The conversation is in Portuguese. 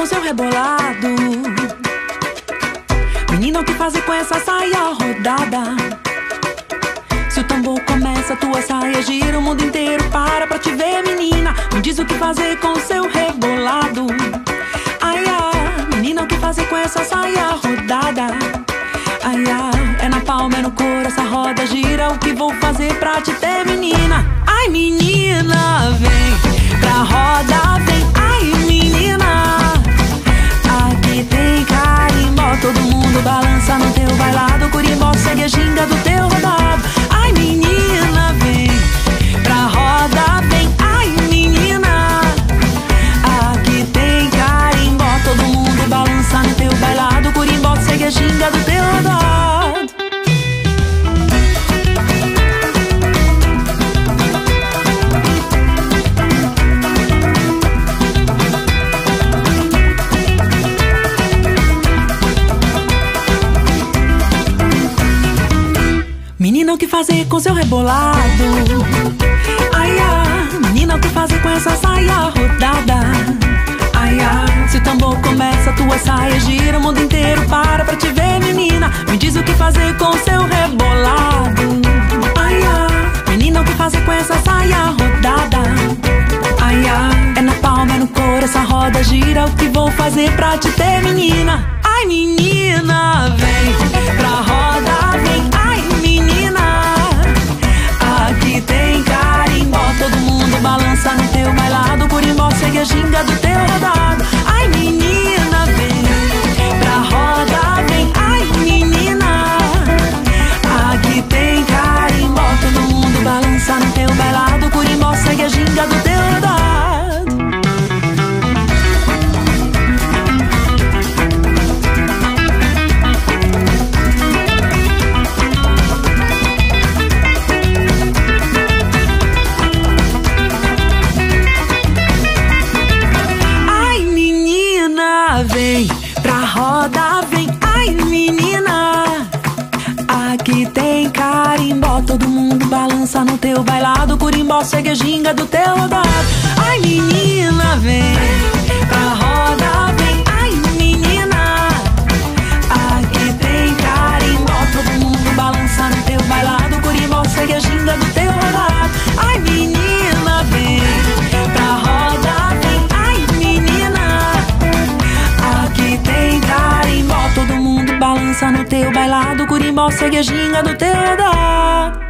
seu rebolado. Menina, o que fazer com essa saia rodada? Se o tambor começa, tua saia gira, o mundo inteiro para pra te ver, menina. Me diz o que fazer com seu rebolado. Ai, ai, menina, o que fazer com essa saia rodada? Ai, ai, é na palma, é no couro, essa roda gira. O que vou fazer pra te ter, menina? Ai, menina, vem pra roda, vem. Ai, menina, aqui tem carimbó. Todo mundo balança no teu bailado. Curimbó segue a ginga do teu rodado. Ai, menina, vem pra roda, vem. Ai, menina, aqui tem carimbó. Todo mundo balança no teu bailado. Curimbó segue a ginga do teu rodado. Menina, o que fazer com seu rebolado? Ai, ai, menina, o que fazer com essa saia rodada? Ai, ai, se o tambor começa, tua saia gira, o mundo inteiro para pra te ver, menina. Me diz o que fazer com seu rebolado. Ai, ai, menina, o que fazer com essa saia rodada? Ai, ai, é na palma, é no couro, essa roda gira. O que vou fazer pra te ter, menina? Ai, menina, vem pra roda, vem. Ai, menina, aqui tem carimbó. Todo mundo balança no teu bailado. Curimbó segue a ginga do teu rodado. Ai, menina, vem pra roda, vem. Ai, menina, aqui tem carimbó. Todo mundo balança no teu bailado. Curimbó segue a ginga do teu rodado. Vem pra roda, vem. Ai, menina, aqui tem carimbó. Todo mundo balança no teu bailado. Curimbó segue a ginga do teu rodado. Ai, menina, vem pra roda, vem. Ai, menina, aqui tem carimbó. Todo mundo balança no teu bailado. Curimbó segue a ginga do teu rodado. Ai, menina, vem pra roda, vem. Ai, menina, aqui tem carimbó. Todo mundo balança no teu bailado. Curimbó segue a ginga do teu rodado.